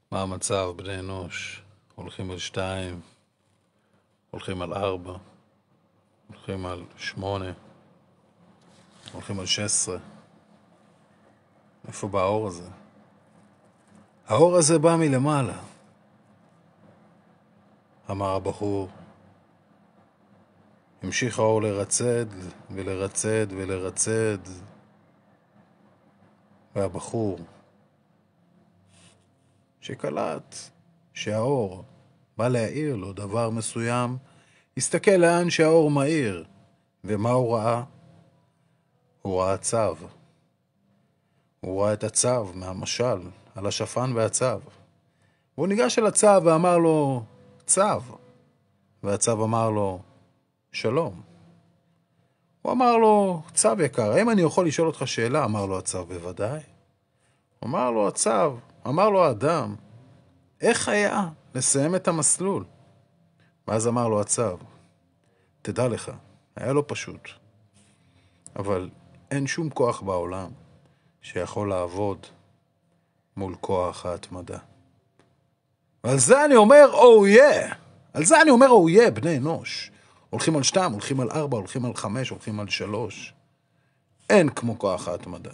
מה המצב, בני אנוש? הולכים על 2, הולכים על 4, הולכים על 8, הולכים על 16. איפה בא האור הזה? האור הזה בא מלמעלה, אמר הבחור. המשיך האור לרצד ולרצד ולרצד, והבחור שקלט שהאור בא להעיר לו דבר מסוים, הסתכל לאן שהאור מאיר, ומה הוא ראה? הוא ראה צו. הוא ראה את הצו מהמשל על השפן והצו. והוא ניגש אל הצו ואמר לו, צו. והצו אמר לו, שלום. הוא אמר לו, צו יקר, האם אני יכול לשאול אותך שאלה? אמר לו הצו, בוודאי. אמר לו הצו, אמר לו האדם, איך היה לסיים את המסלול? ואז אמר לו הצו, תדע לך, היה לו פשוט. אבל אין שום כוח בעולם שיכול לעבוד מול כוח ההתמדה. ועל זה אני אומר, על זה אני אומר, בני אנוש. הולכים על 2, הולכים על 4, הולכים על 5, הולכים על 3. אין כמו כוח ההתמדה.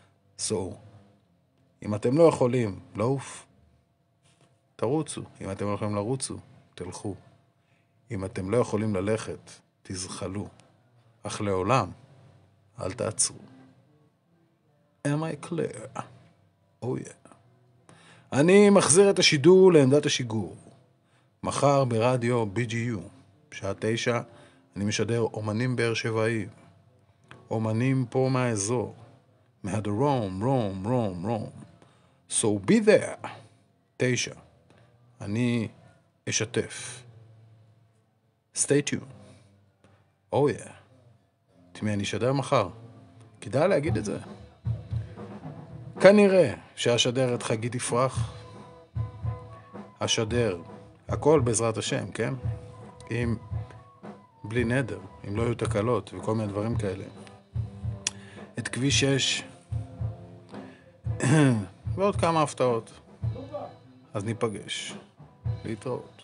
אם אתם לא יכולים לעוף, תרוצו. אם אתם לא יכולים לרוצו, תלכו. אם אתם לא יכולים ללכת, תזחלו. אך לעולם, אל תעצרו. Am I clear? אני מחזיר את השידור לעמדת השיגור. מחר ברדיו BGU, בשעה 9, אני משדר אומנים באר שבעי. אומנים פה מהאזור. מהדרום, רום. So be there. 9. אני אשתף. Stay tuned. תמי, אני אשדר מחר. כדאי להגיד את זה. כנראה שהשדרת חגית יפרח. השדר, הכל בעזרת השם, כן? אם בלי נדר, אם לא יהיו תקלות וכל מיני דברים כאלה. את כביש 6 ועוד כמה הפתעות. אז ניפגש. להתראות.